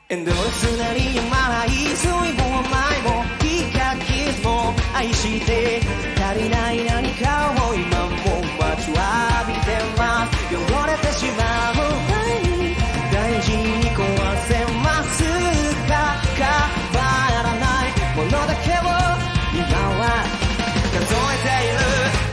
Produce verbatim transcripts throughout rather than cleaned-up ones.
エンドレスなり甘い水分も甘いもいいかキスも愛して足りない何かを今も待ちわびてます。汚れてしまう前に大事に壊せますか。変わらないものだけを今は数えている。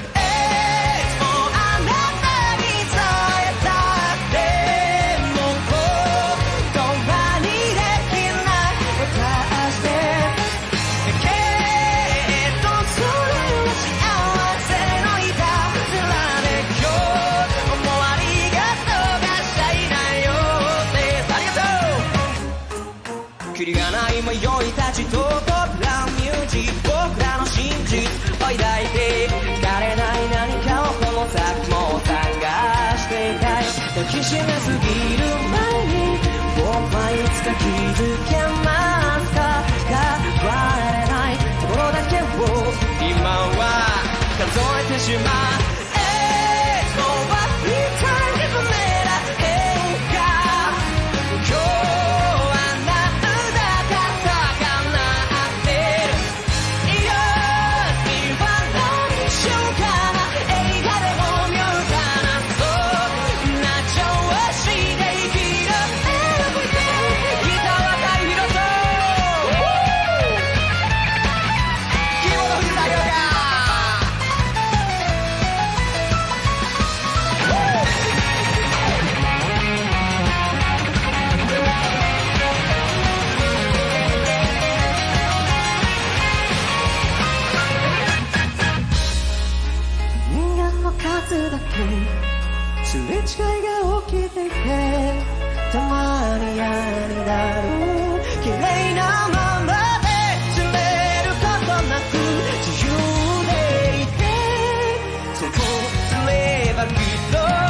キリがない迷いたちと僕らミュージック僕らの真実を抱いて枯れない何かをこの先も探していたい。抱きしめすぎる前に僕はいつか気づけますか。変われないところだけを今は数えてしまう。数だけすれ違いが起きていてたまに嫌になる。綺麗なままで釣れることなく自由でいてそうすればきっと